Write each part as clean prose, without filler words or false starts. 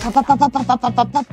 パパパパパパパパパ。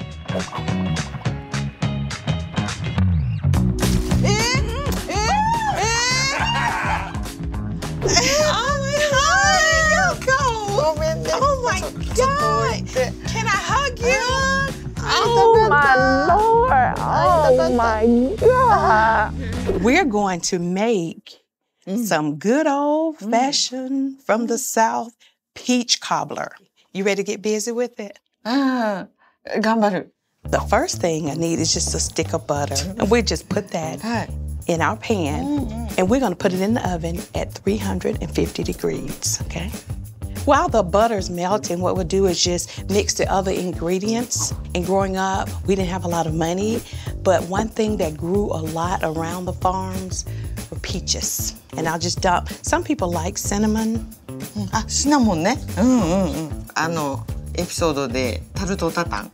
ごめんね。Oh my God! Can I hug you? Oh my Lord! Oh my God! We're going to make some good old-fashioned from the South peach cobbler. You ready to get busy with it? 頑張る。 The first thing I need is just a stick of butter. And we just put that in our pan. And we're going to put it in the oven at 350 degrees, okay? While the butter's melting, what we'll do is just mix the other ingredients. And growing up, we didn't have a lot of money, but one thing that grew a lot around the farms were peaches. And I'll just dump. Some people like cinnamon. シナモンね。エピソードでタルトタタン。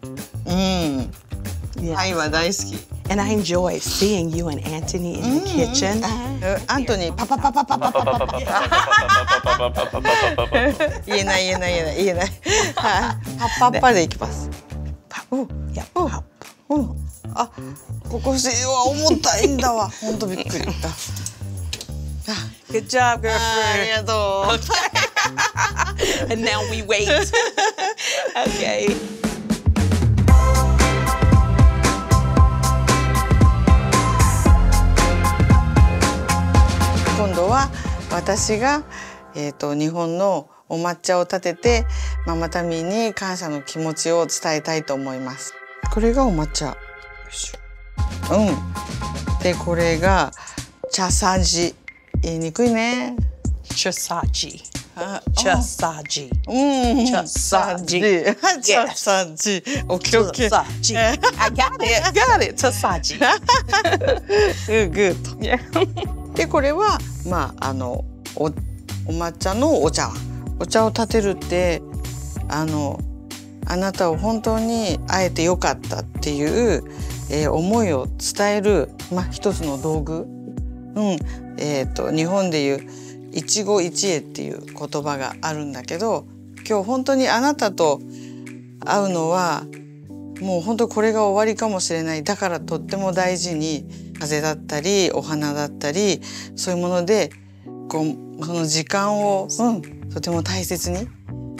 タイは大好き。 And I enjoyed seeing you and Anthony in the kitchen. アントニー、パパパパパパパパパ。言えない。パッパでいきます。 Yeah, pop. あ、ここは重たいんだわ。本当びっくり。 Good job, girlfriend. ありがとう。 And now we wait. Okay. 今度は私が日本のお抹茶を立ててママタミに感謝の気持ちを伝えたいと思います。これがお抹茶。でこれが茶さじ。言いにくいね。 Chasaji. Chasaji. 茶さじ。オッケーオッケー。 I got it. Chasaji. Good. でこれはお抹茶のお茶碗。お茶を立てるってあなたを本当に会えてよかったっていう、思いを伝える一つの道具。日本でいう一期一会っていう言葉があるんだけど、今日本当にあなたと会うのはもう本当これが終わりかもしれない。だからとっても大事に風だったりお花だったりそういうものでその時間を、とても大切に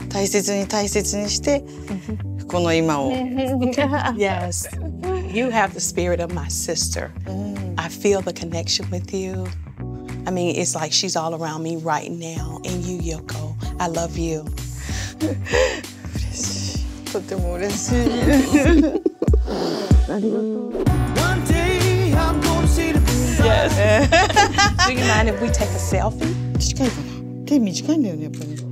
してこの今を。 Yes. You have the spirit of my sister. I feel the connection with you. I mean, it's like she's all around me right now. And you, Yoko, I love you. 嬉しい。とても嬉しい。ありがとう。 Yes. Do you mind if we take a selfie? 近いかな。手短いんだよねやっぱり。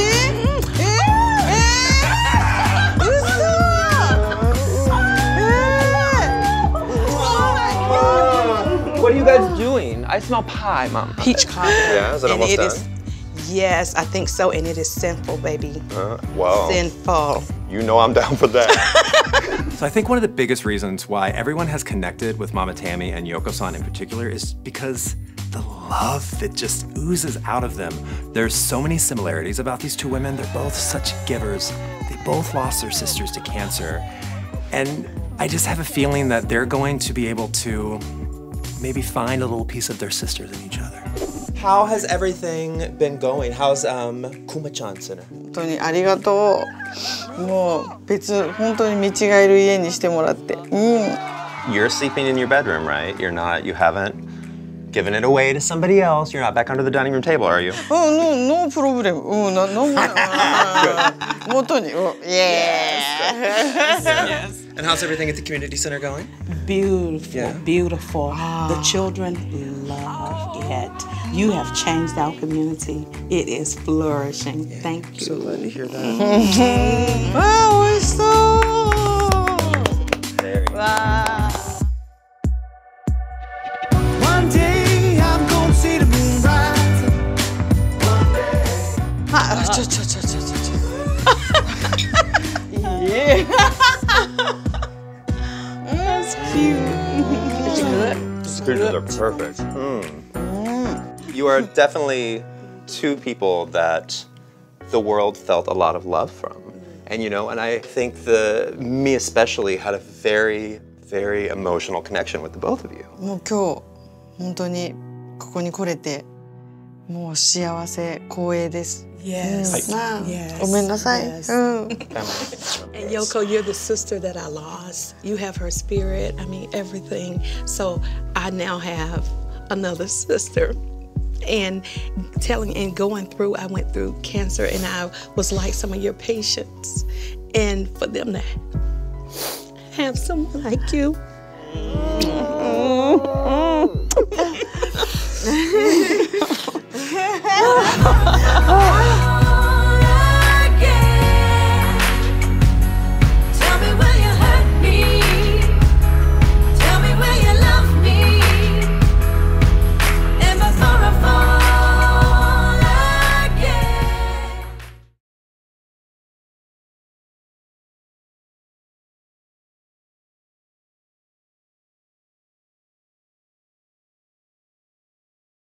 What are you guys doing? I smell pie, Mom. Peach cobbler. Yeah, is it almost done? Yes, I think so, and it is sinful, baby. Wow. Sinful. You know I'm down for that. So I think one of the biggest reasons why everyone has connected with Mama Tammye and Yoko-San in particular is because the love that just oozes out of them. There's so many similarities about these two women. They're both such givers. They both lost their sisters to cancer. And I just have a feeling that they're going to be able to maybe find a little piece of their sisters in each other. How has everything been going? How's Kuma-chan center? 本当にありがとう。もう本当に見違える家にしてもらって。 You're sleeping in your bedroom, right? You haven't given it away to somebody else. You're not back under the dining room table, are you? No problem. Yes. And how's everything at the community center going? Beautiful, beautiful. The children love it. You have changed our community. It is flourishing. Thank you. So glad to hear that. 美味しそう。わあ。One day I'm gonna see the moon rise. One day. ちょ。Yeah. That's cute. Is it good? These creatures are perfect. You are definitely two people that the world felt a lot of love from. And you know, and I think me especially had a very, very emotional connection with the both of you. もう今日本当にここに来れてもう幸せ光栄です。 Yes. まあ Yes. ごめんなさい。 Yes. うん。 And Yoko, you're the sister that I lost. You have her spirit, I mean, everything. So I now have another sister. And going through, I went through cancer and I was like some of your patients. And for them to have someone like you.